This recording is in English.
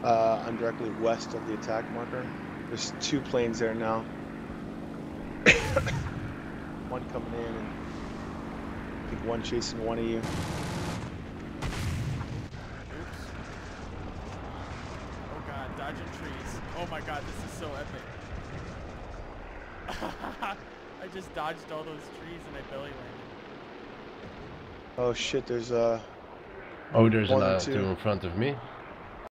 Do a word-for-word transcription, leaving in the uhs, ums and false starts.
Uh, I'm directly west of the attack marker. There's two planes there now. One coming in and I think one chasing one of you. Oops. Oh god, dodging trees. Oh my god, this is so epic. I just dodged all those trees and I belly landed. Oh shit, there's uh Oh, there's one another or two. two in front of me.